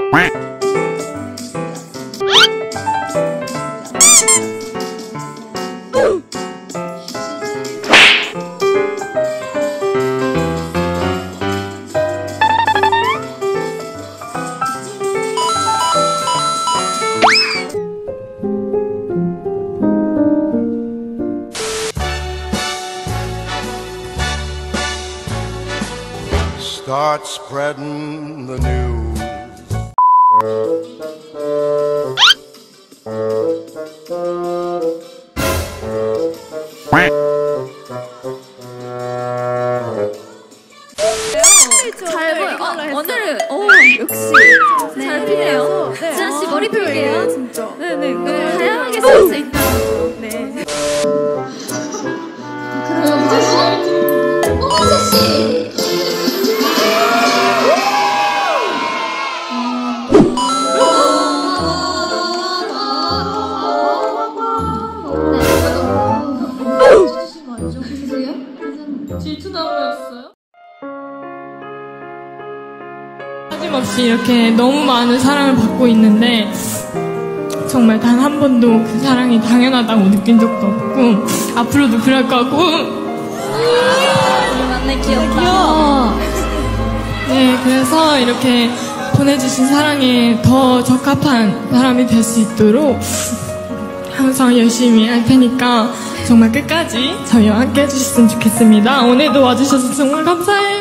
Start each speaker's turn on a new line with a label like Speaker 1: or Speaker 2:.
Speaker 1: Start spreading the news.
Speaker 2: 잘 보여. 오늘은 역시 잘 피네요. 지한 씨 머리 필게요.
Speaker 3: 진짜.
Speaker 2: 네네. 너무 다양하게 쓸 수 있다.
Speaker 3: 네.
Speaker 2: 그럼 우재 씨. 질투나무였어요?
Speaker 4: 빠짐없이 이렇게 너무 많은 사랑을 받고 있는데 정말 단 한 번도 그 사랑이 당연하다고 느낀 적도 없고 앞으로도 그럴 거고.
Speaker 2: 맞네, 귀여워.
Speaker 4: 네, 그래서 이렇게 보내주신 사랑에 더 적합한 사람이 될 수 있도록 항상 열심히 할 테니까 정말 끝까지 저희와 함께 해주셨으면 좋겠습니다. 오늘도 와주셔서 정말 감사해요.